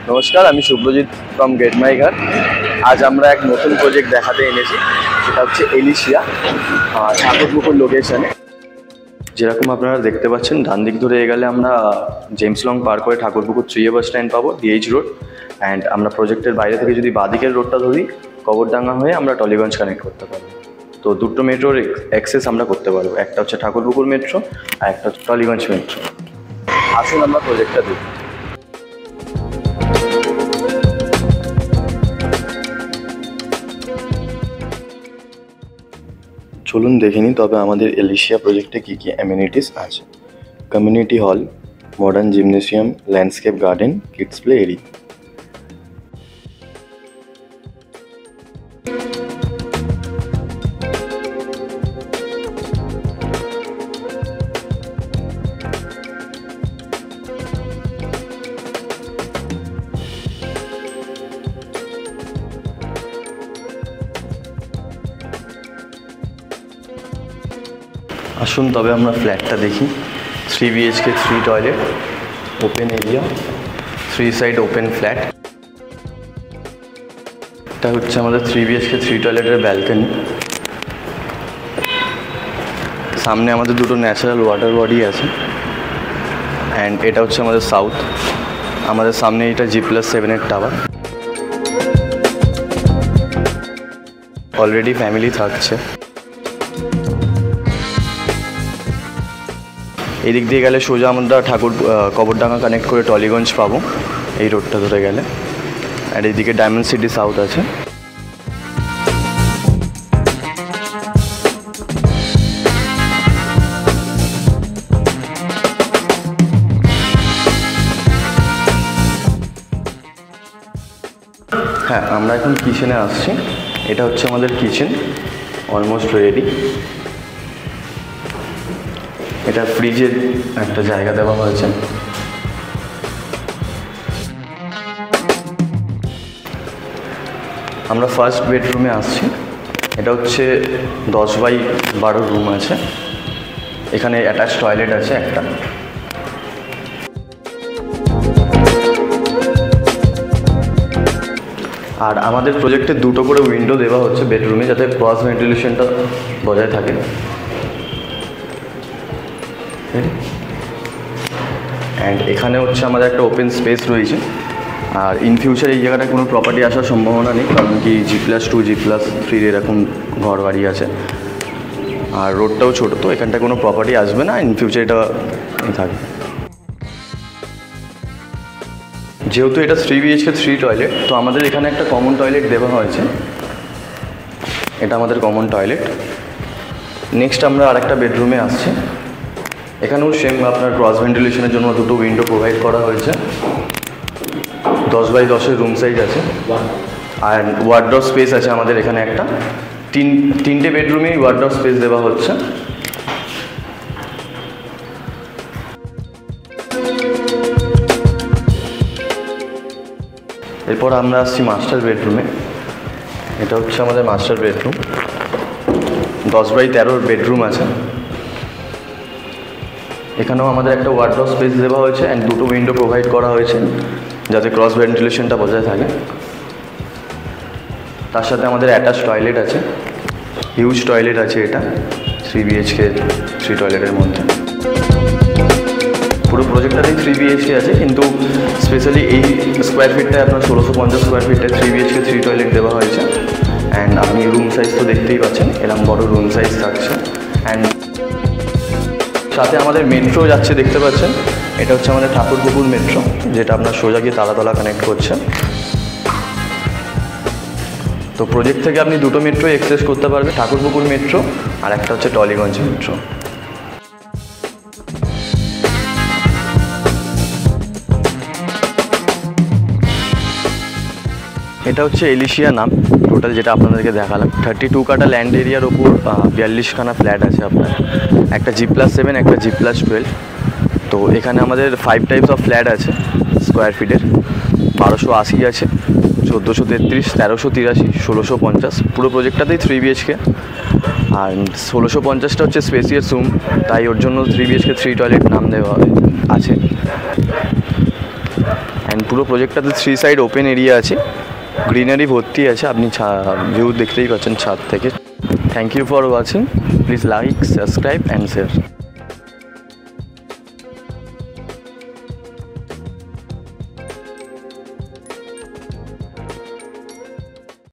নমস্কার, আমি Subhrajit from get my ঘর। আজ আমরা এক নতুন প্রজেক্ট দেখাতে এনেছি, সেটা হচ্ছে এলিশিয়া ঠাকুরপুকুর লোকেশনে। যেরকম আপনারা দেখতে পাচ্ছেন, ডান দিক ধরে এগেলে আমরা জেমস লং পার করে ঠাকুরপুকুর 3 বাস স্ট্যান্ড পাবো, ডিএইচ রোড। অ্যান্ড আমরা প্রজেক্টের বাইরে থেকে যদি বাদিকের রোডটা ধরি, কবরডাঙ্গা হয়ে আমরা টলিগঞ্জ কানেক্ট করতে পারবো। তো দুটো মেট্রোর অ্যাক্সেস আমরা করতে পারবো, একটা হচ্ছে ঠাকুরপুকুর মেট্রো আর একটা হচ্ছে টলিগঞ্জ মেট্রো। আসুন আমরা প্রজেক্টটা দেখি। চলুন দেখে নিই তবে আমাদের এলিশিয়া প্রজেক্টে কী কী অ্যামেনিটিস আছে। Community hall, modern gymnasium, landscape garden, kids play area. আসুন তবে আমরা ফ্ল্যাটটা দেখি। 3 BHK 3 toilet, open area, 3 side open flat. এটা হচ্ছে আমাদের 3 BHK 3 টয়লেটের ব্যালকনি। সামনে আমাদের দুটো ন্যাচারাল ওয়াটার বডি আছে। অ্যান্ড এটা হচ্ছে আমাদের সাউথ। আমাদের সামনে এটা G+7 টাওয়ার। অলরেডি ফ্যামিলি থাকছে। এই দিক দিয়ে গেলে সোজা আমরা কবরডাঙ্গা কানেক্ট করে টলিগঞ্জ পাবো, এই রোডটা ধরে গেলে। আর এইদিকে ডায়মন্ড সিটি সাউথ আছে। হ্যাঁ, আমরা এখন কিচেনে আসছি। এটা হচ্ছে আমাদের কিচেন, অলমোস্ট রেডি। এটা ফ্রিজের একটা জায়গা দেওয়া হয়েছে। আমরা ফার্স্ট বেডরুমে আসছি। এটা হচ্ছে 10x12 রুম আছে। এখানে অ্যাটাচ টয়লেট আছে একটা। আর আমাদের প্রজেক্টে দুটো করে উইন্ডো দেওয়া হচ্ছে বেডরুমে, যাতে ক্রস ভেন্টিলেশনটা বজায় থাকে। অ্যান্ড এখানে হচ্ছে আমাদের একটা ওপেন স্পেস রয়েছে। আর ইন ফিউচার এই জায়গাটায় কোনো প্রপার্টি আসার সম্ভাবনা নেই, কারণ কি G+2 G+3 এরকম ঘর বাড়ি আছে। আর রোডটাও ছোটো, তো এখানটায় কোনো প্রপার্টি আসবে না। ইন ফিউচার এটা থাকবে। যেহেতু এটা 3 BHK 3 টয়লেট, তো আমাদের এখানে একটা কমন টয়লেট দেওয়া হয়েছে। এটা আমাদের কমন টয়লেট। নেক্সট আমরা আরেকটা বেডরুমে আসছি। এখানেও সেম আপনার ক্রস ভেন্টিলেশনের জন্য দুটো উইন্ডো প্রোভাইড করা হয়েছে। 10x10 রুম সাইজ আছে। আর ওয়ার্ডরোব স্পেস আছে আমাদের এখানে একটা। তিনটে বেডরুমেই ওয়ার্ডরোব স্পেস দেওয়া হচ্ছে। এরপর আমরা আসছি মাস্টার বেডরুমে। এটা হচ্ছে আমাদের মাস্টার বেডরুম। 10x13 বেডরুম আছে। এখানেও আমাদের একটা ওয়ার্ডরোব স্পেস দেওয়া হয়েছে অ্যান্ড দুটো উইন্ডো প্রোভাইড করা হয়েছে, যাতে ক্রস ভেন্টিলেশনটা বজায় থাকে। তার সাথে আমাদের অ্যাটাচ টয়লেট আছে, হিউজ টয়লেট আছে। এটা 3 BHK 3 টয়লেটের মধ্যে। পুরো প্রজেক্টটাতেই 3 BHK আছে, কিন্তু স্পেশালি এই স্কোয়ার ফিটটায় আপনার 1650 স্কোয়ার ফিটটায় 3 BHK 3 টয়লেট দেওয়া হয়েছে। অ্যান্ড আপনি রুম সাইজ তো দেখতেই পাচ্ছেন, এরকম বড় রুম সাইজ থাকছে। অ্যান্ড সাথে আমাদের মেট্রো যাচ্ছে, দেখতে পাচ্ছেন। এটা হচ্ছে আমাদের ঠাকুরপুকুর মেট্রো, যেটা আপনার সোজা গিয়ে তালাতলা কানেক্ট করছে। তো প্রজেক্ট থেকে আপনি দুটো মেট্রো অ্যাক্সেস করতে পারবেন, ঠাকুরপুকুর মেট্রো আর একটা হচ্ছে টলিগঞ্জ মেট্রো। এটা হচ্ছে এলিশিয়া নাম টোটাল, যেটা আপনাদেরকে দেখালাম। 32 কাটা ল্যান্ড এরিয়ার ওপর 42খানা ফ্ল্যাট আছে আপনার। একটা G+7, একটা G+12। তো এখানে আমাদের 5 টাইপস অফ ফ্ল্যাট আছে স্কোয়ার ফিটের। 1280 আছে, 1433, 1383, 1650। পুরো প্রজেক্টটাতেই 3 BHK। আর 1650টা হচ্ছে স্পেসিয়াস রুম, তাই ওর জন্য 3 BHK 3 টয়লেট নাম দেওয়া আছে। অ্যান্ড পুরো প্রজেক্টটাতে 3 সাইড ওপেন এরিয়া আছে, গ্রিনারি ভর্তি আছে, আপনি ভিউ দেখতেই পাচ্ছেন ছাদ থেকে। Thank you for watching, please like, subscribe and share.